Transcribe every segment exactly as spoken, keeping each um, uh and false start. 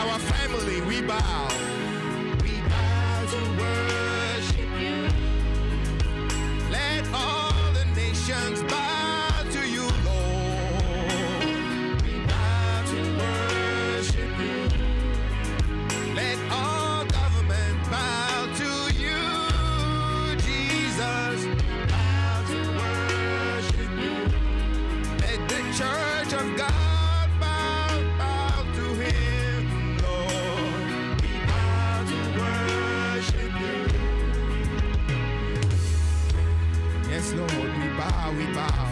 our family, we bow. We bow to worship you. Let all the nations bow to you, Lord. We bow to worship you. Let all government bow to you, Jesus. Bow to worship you. Let the church of God bow, bow to him, Lord. We bow to worship you. Yes, Lord, we bow, we bow.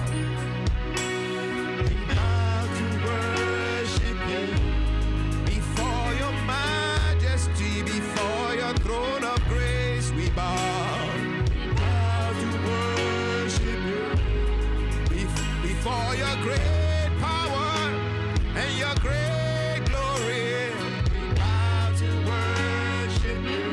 We bow to worship you. Before your majesty, before your throne of grace, we bow. We bow to worship you. Bef- Before your great power and your great glory, we bow to worship you.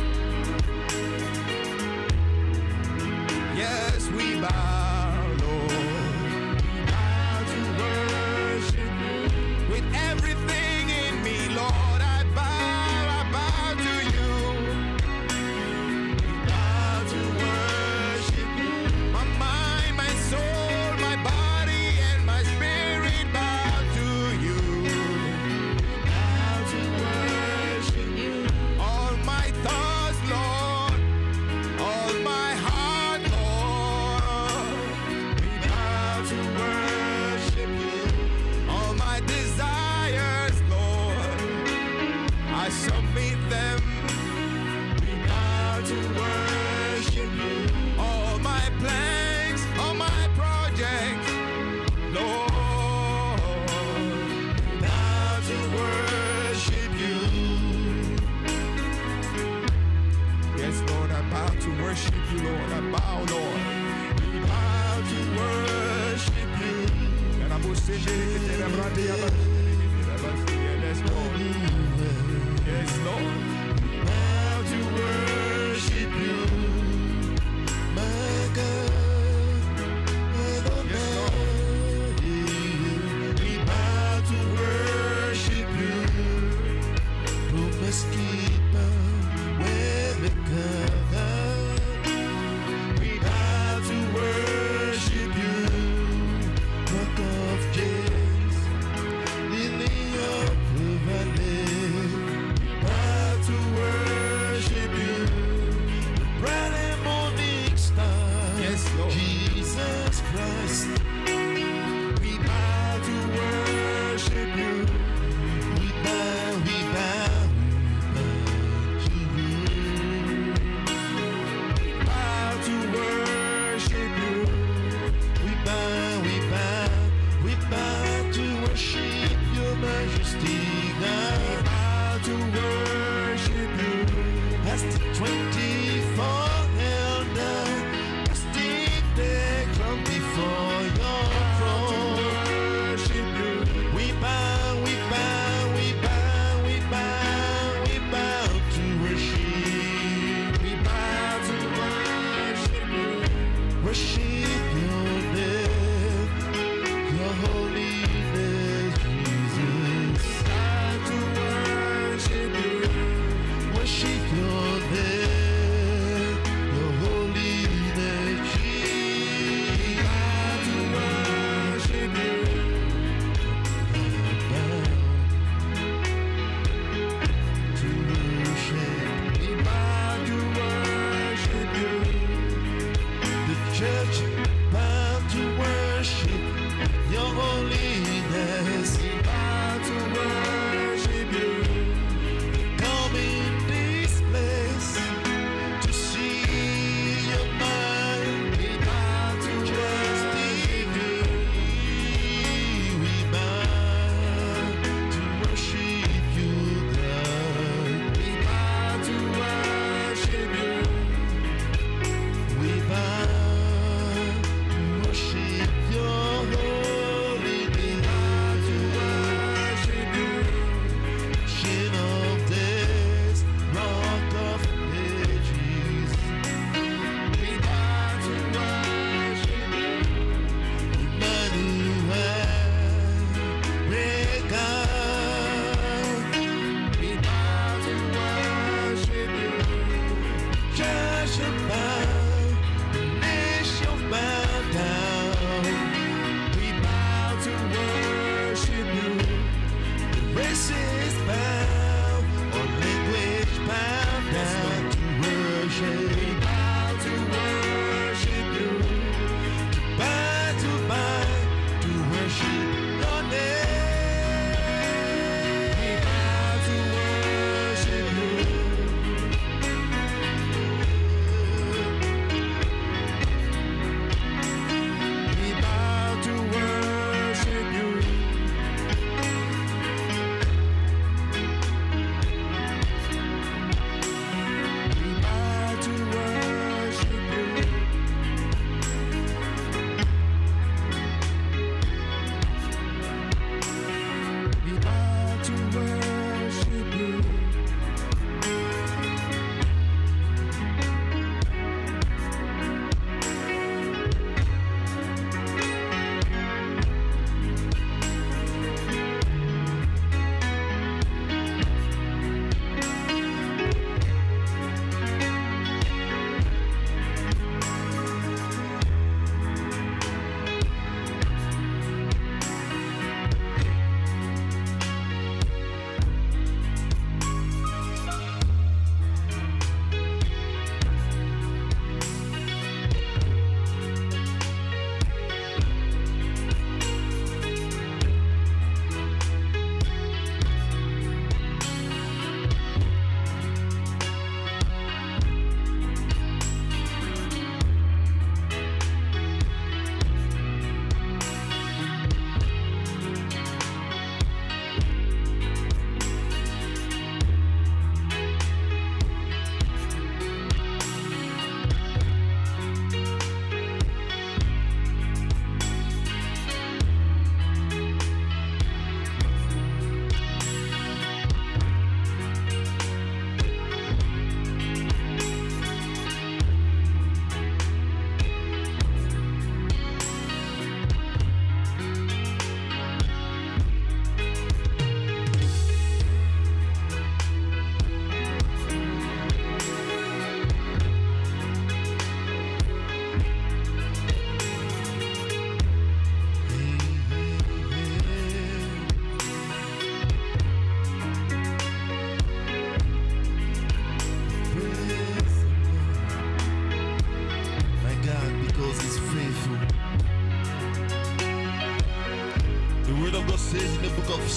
Yes, we bow, Lord. We bow to worship you. With everything in me, Lord, I bow, I bow to you. We bow to worship you. My mind, my soul, my body, and my spirit bow to you. Bow to worship you. All my thoughts, Lord, all my heart, Lord, we bow to worship you. All my desires, Lord, I submit them. We bow to worship you. All my plans, all my projects, Lord, we bow to worship you. Yes, Lord, I bow to worship you, Lord. I bow, Lord. We bow to worship you. And I'm going to sing it. Yes, Lord. Yes, Lord. We bow to worship you. My God, Yes, Lord. we bow to worship you. Promise keeper, way maker. We bow to worship you. Rock of Ages, Lily of the Valley. We bow to worship you. The bright and morning star. Yes, Lord. Jesus Christ. We bow to worship you. We bow, we bow, we bow to you. We bow to worship you. We bow, we bow, we bow to worship your majesty, God. We bow to worship you. As the twenty-four elder casting their crown before your throne. Worship you. We bow, we bow, we bow, we bow, we bow to worship. We bow to worship you. Worship your name, your holiness, Jesus. Bow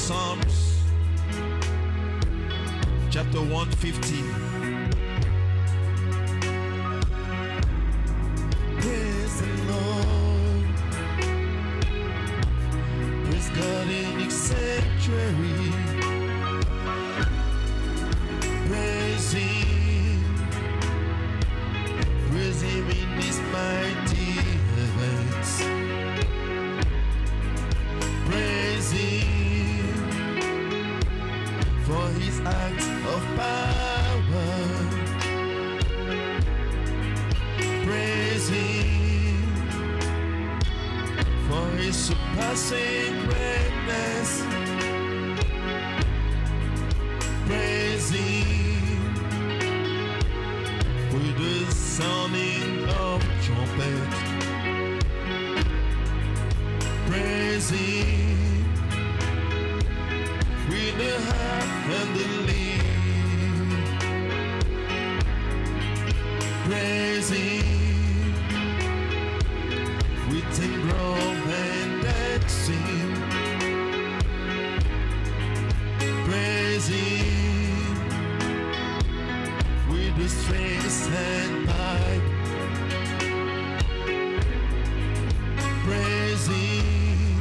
Psalms, chapter one fifty. Praise the Lord. Praise God in His sanctuary. Praise Him. Praise Him in His mighty heavens. Praise Him for His acts of power. Praise Him for His surpassing greatness. Praise Him with the sounding of trumpet. Praise Him with the harp and the lyre. Praise Him with timbrel and dancing. Praise Him with the strings and pipe. Praise Him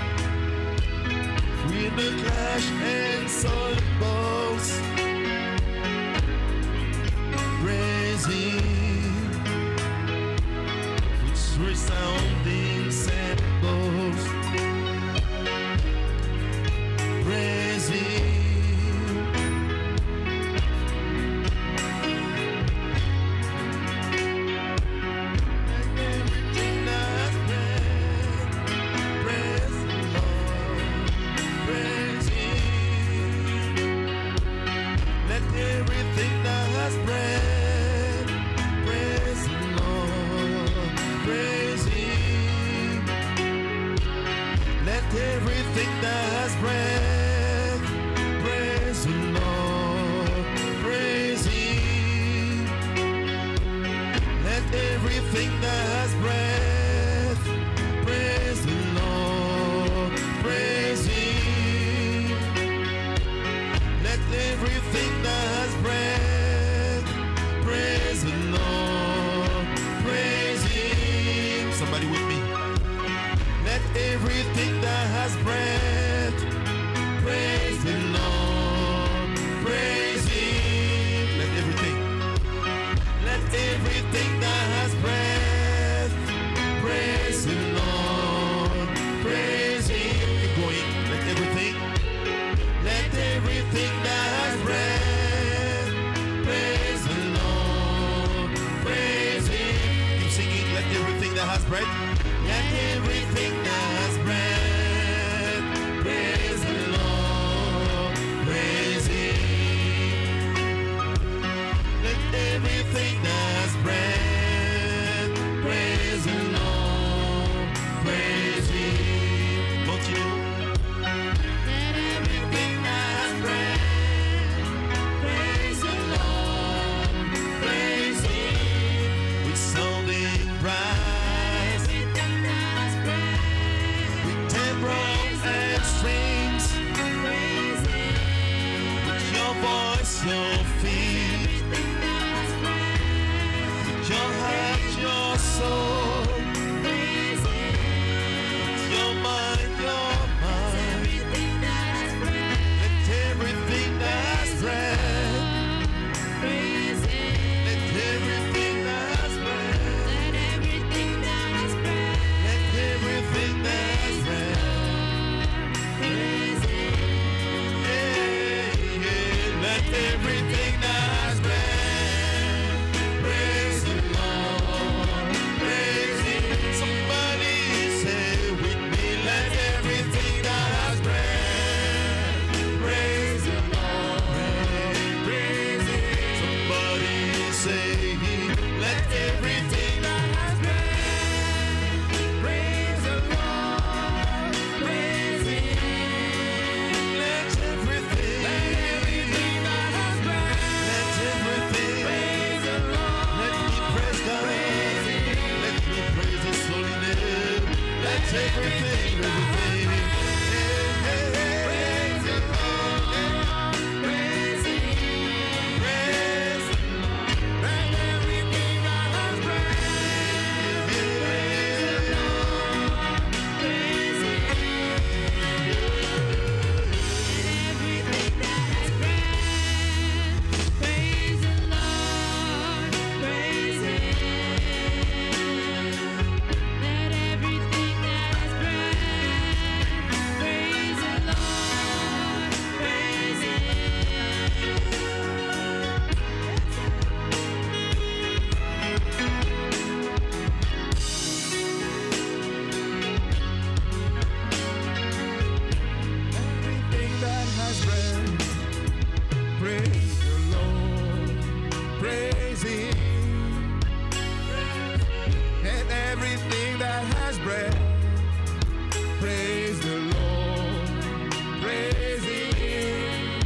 with the clash and cymbals. Praise Him with resounding cymbals. Praise Him. Everything that has breath, praise the Lord, praise Him. Let everything that has breath, praise the Lord, praise Him. Let everything that has breath, praise the Lord, praise Him. Somebody with me. Let everything that has breath, praise the Lord, praise Him. Let everything, let everything that has breath, praise the Lord, praise Him. Keep going. Let everything, let everything that has breath, praise the Lord, praise Him. Keep singing. Let everything that has breath. Let everything that has breath, praise the Lord, praise Him. Let everything that has breath, praise the Lord, praise Him. Continue. Let everything that has breath, praise the Lord, praise Him. With sounding bright. And strings, with your voice, your feet, with your heart, your soul, with your mind, your mind. Let everything that has breath, let everything that has breath, let everything that has breath. Everything that has breath, praise the Lord, praise Praise the Lord. Praise Him. And everything that has breath. Praise the Lord. Praise Him.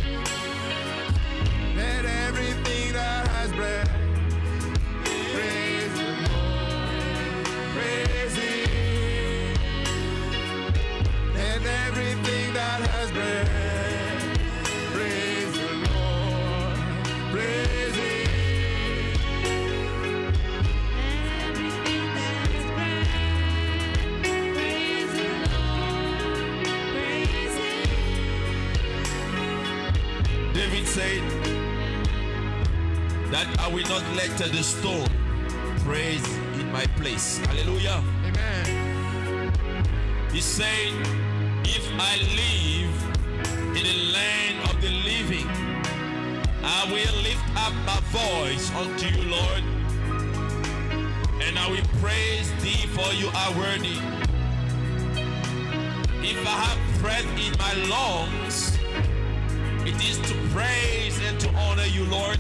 And everything that has breath. Praise the Lord. Praise Him. And everything that has breath. Praise the Lord. Praise Him. Everything that has breath, praise the Lord, praise Him. David said that I will not let the stone praise in my place. Hallelujah. Amen. He said, if I live in the land of the living, I will lift up my voice unto you, Lord, and I will praise thee, for you are worthy. If I have breath in my lungs, it is to praise and to honor you, Lord.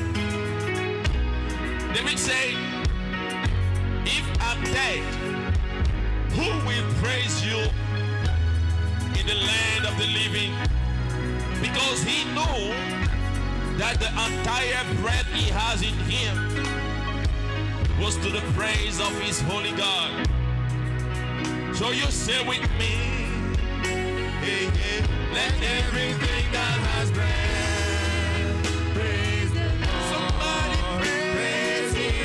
David said, if I'm dead, who will praise you in the land of the living? Because he knew that the entire breath he has in him was to the praise of his holy God. So you say with me, hey, hey, let everything that has breath praise the Lord. Somebody praise Him.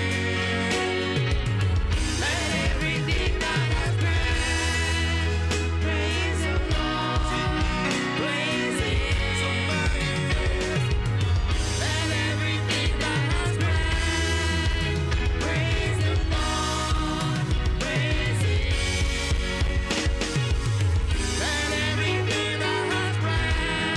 Let everything that has breath, praise the Lord, praise Him. Somebody Let everything that has breath, praise the Lord, praise Him. Let everything that has breath,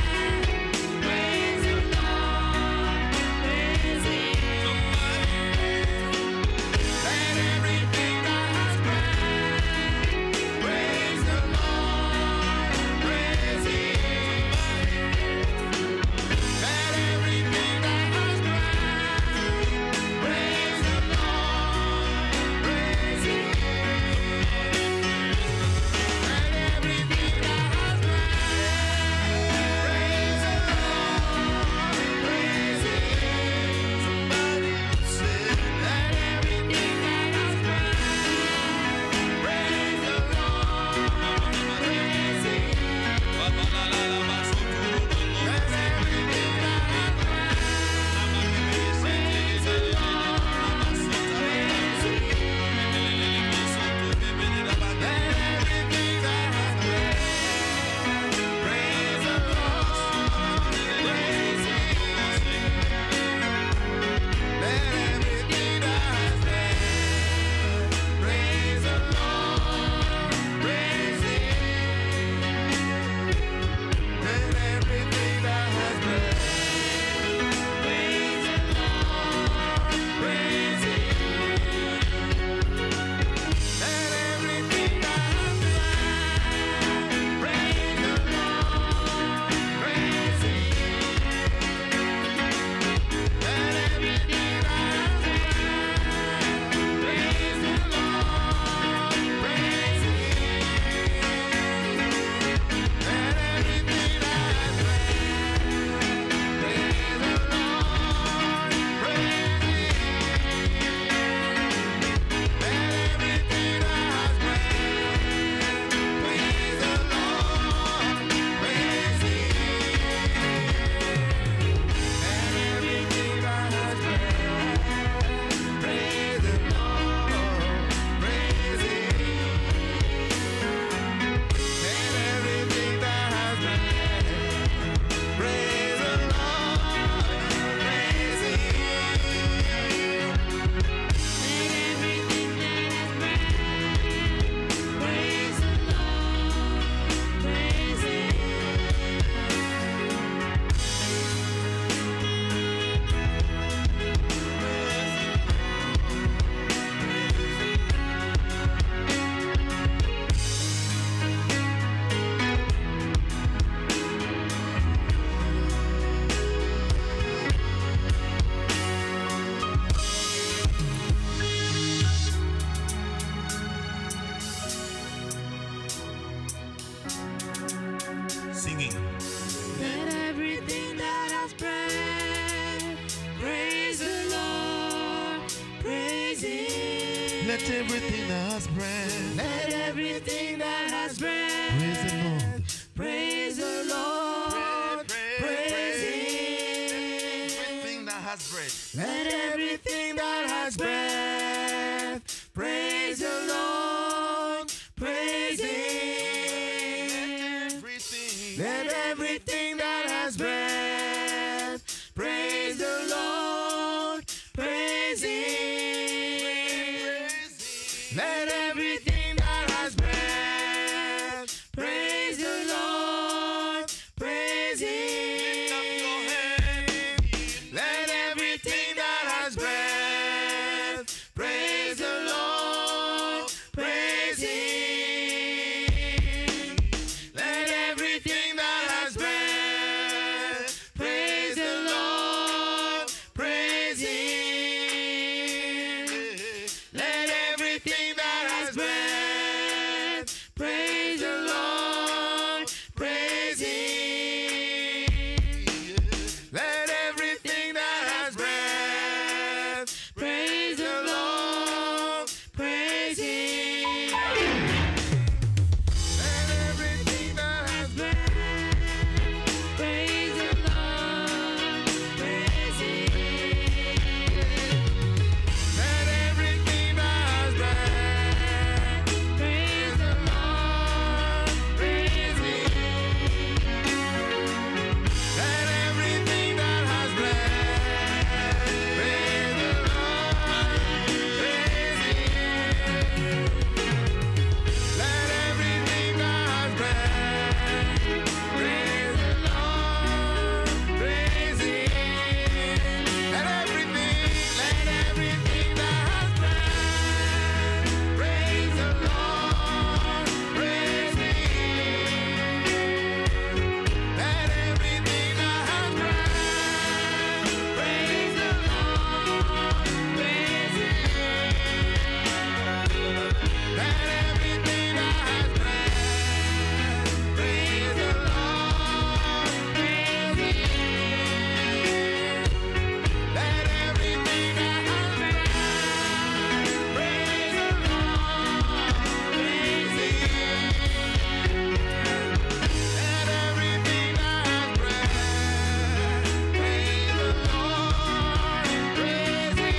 Let everything that has breath. Let everything that has breath. Praise the Lord. Praise the Lord. Praise Him. Everything that has breath. Let everything that has breath. Praise the Lord. Praise Him. Everything. Let everything that has breath. Praise the Lord. Praise Him. Let everything that has breath. Praise the Lord. Praise Him. Let everything that has breath. Praise the Lord. Praise Him. Let everything that has breath. Praise the Lord. Praise Him. Let everything that has breath. Praise the Lord. Praise Him. Let everything that has breath. Praise the Lord. Praise Him. Let everything that has breath. Praise the Lord. Praise Him. Let everything that has breath. Praise the Lord. Praise Him. Let everything that has breath. Praise the Lord. Praise Him. Let everything that has breath. Praise the Lord. Praise Him. Let everything, let everything that has breath. Praise the Lord. Praise Him. Let everything that has breath. Praise the Lord. Praise Him. Let everything that has breath. Praise the Lord. Praise Him. Let everything that has breath. Praise the Lord. Praise Him. Let everything that has breath. Praise the Lord. Praise Him.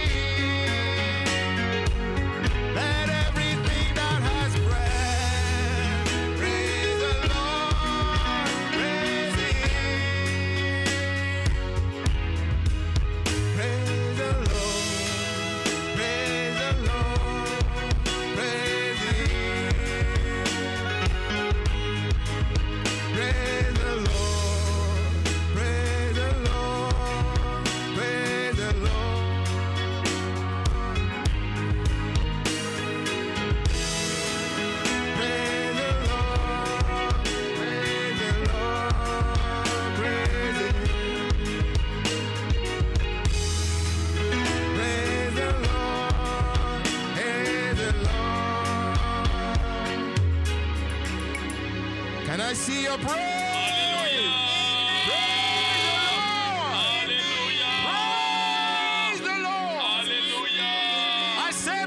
Let everything that has breath. Praise the Lord. Praise Him. Praise the Lord. Praise the Lord. Praise Him. Praise the Lord. Praise the Lord. Praise the Lord. Praise the Lord. Praise the Lord. Praise Him. Praise the Lord. Praise the Lord. Can I see your praise? Praise the Lord. I said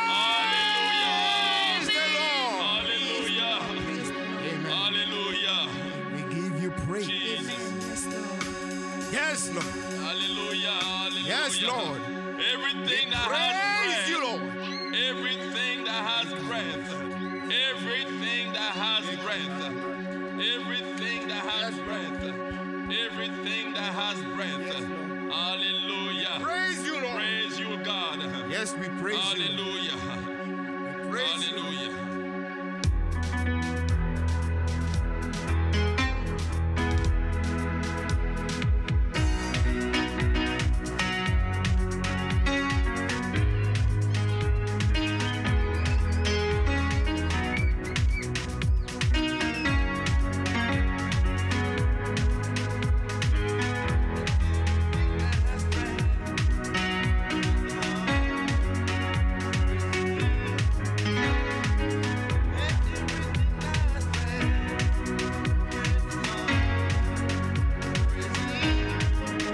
praise the Lord. Amen. We give you praise. Yes, Lord. Yes, Lord. Everything that Praise has breath. you, Lord. Everything that has breath. Everything that has breath. Everything that has breath. Everything that has breath. Hallelujah. Praise you, Lord. Praise you, God. Yes, we praise you. Hallelujah. Praise you. Hallelujah.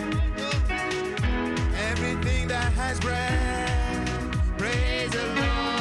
Everything that has breath, praise the Lord.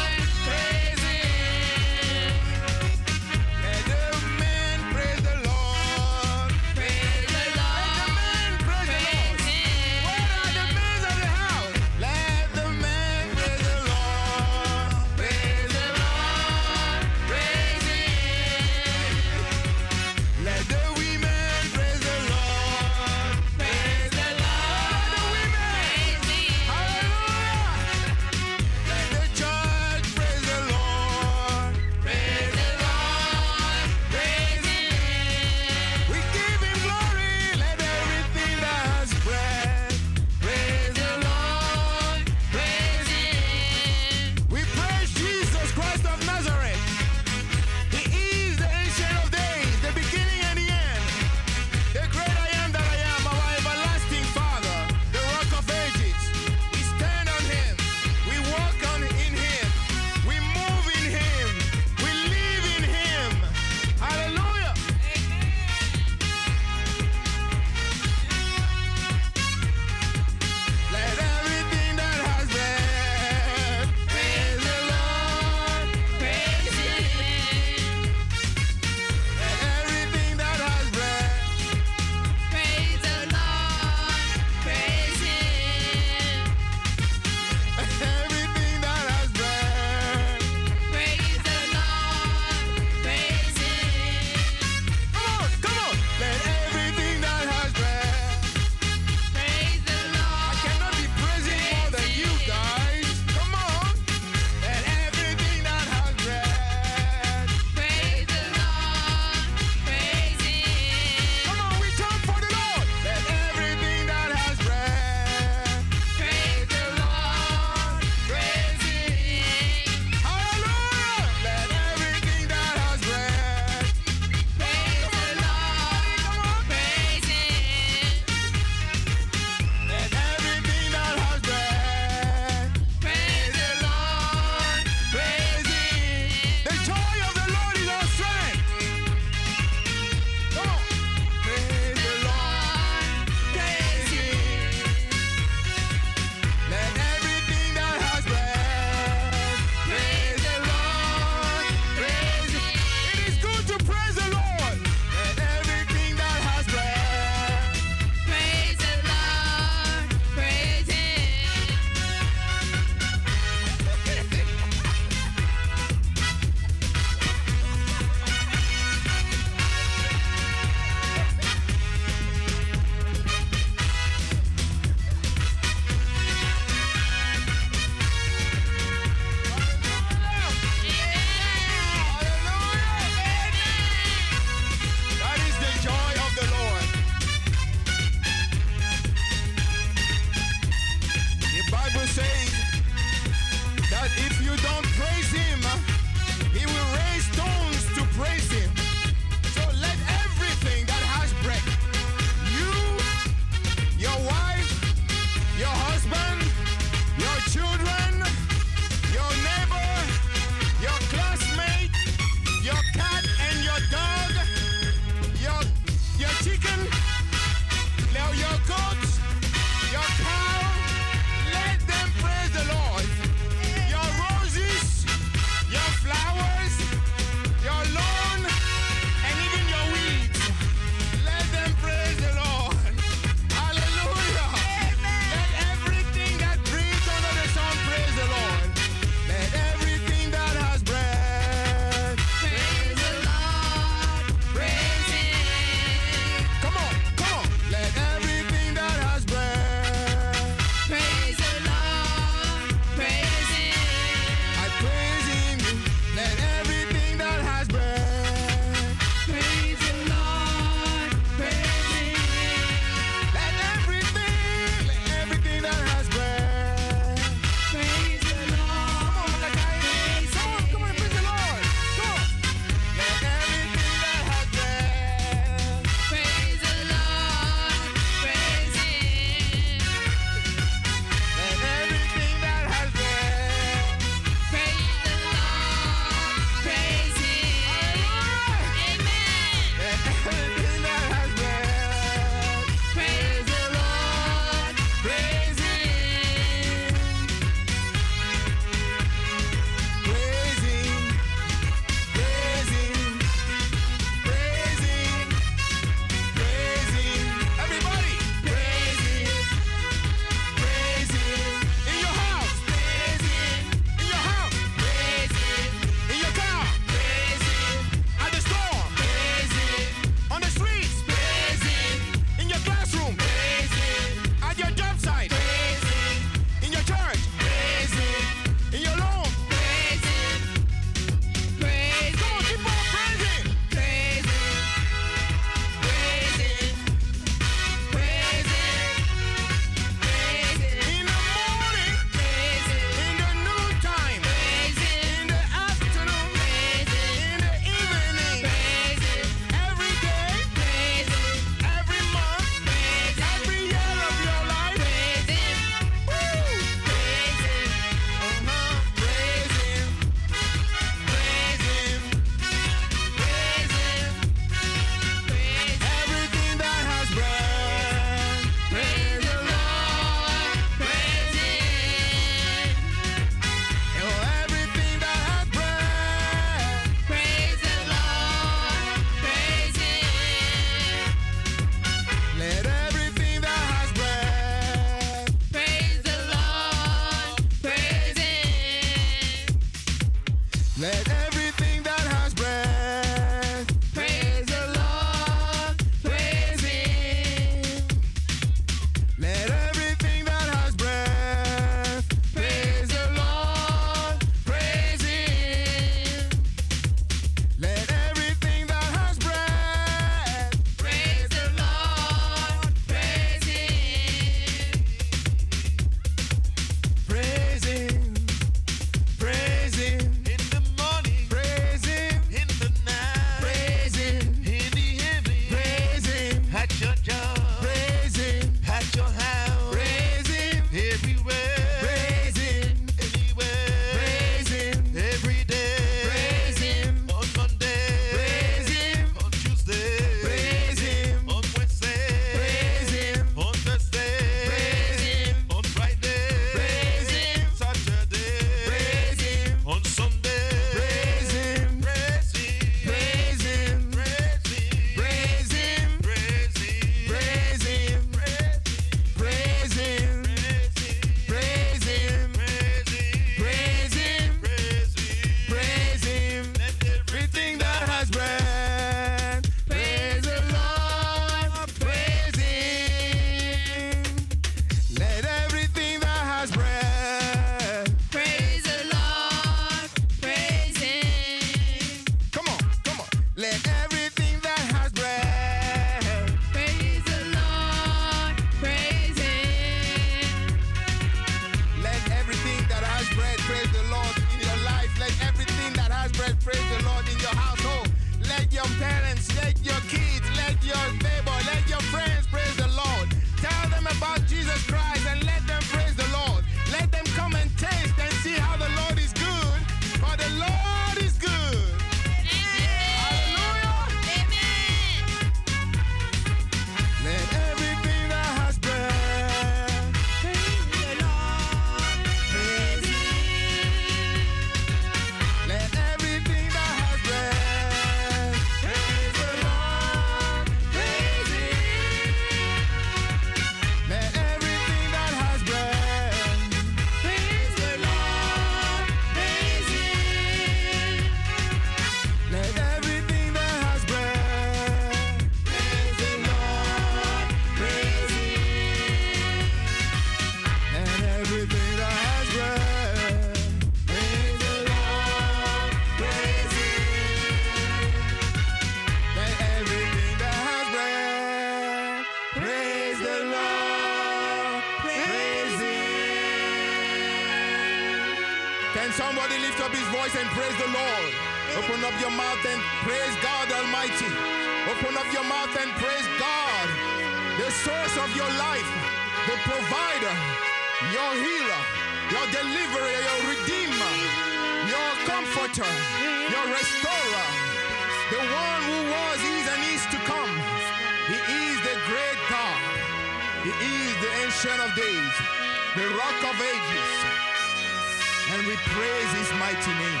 Somebody lift up his voice and praise the Lord. Open up your mouth and praise God Almighty. Open up your mouth and praise God, the source of your life, the provider, your healer, your deliverer, your redeemer, your comforter, your restorer, the one who was, is, and is to come. He is the great God. He is the Ancient of Days, the Rock of Ages, and we praise his mighty name.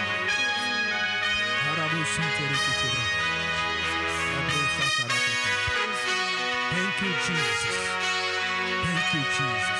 Thank you, Jesus. Thank you, Jesus.